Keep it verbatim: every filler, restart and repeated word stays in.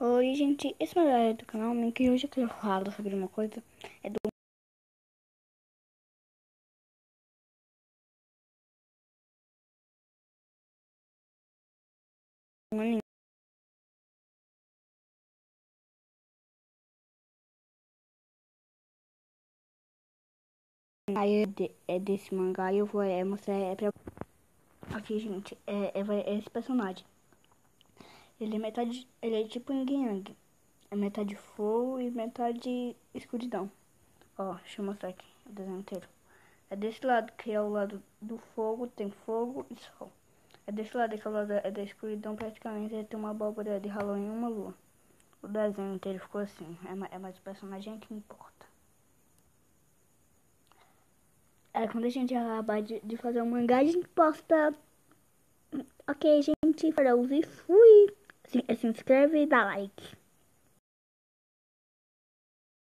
Oi, gente, esse é o meu do canal, que hoje eu quero falar sobre uma coisa, é do um anime. Aí é, de, é desse mangá e eu vou é, mostrar é pra... Aqui, gente, é, é, vai- é esse personagem. Ele é metade, ele é tipo um yin yang. É metade fogo e metade escuridão. Ó, deixa eu mostrar aqui o desenho inteiro. É desse lado, que é o lado do fogo, tem fogo e sol. É desse lado, que é o lado é da escuridão, praticamente é ter uma abóbora de Halloween e uma lua. O desenho inteiro ficou assim, é, ma- é mais o personagem que importa. É, quando a gente acabar de, de fazer o mangá, a gente posta. Ok, gente, falou e fui. Se, se inscreve e dá like.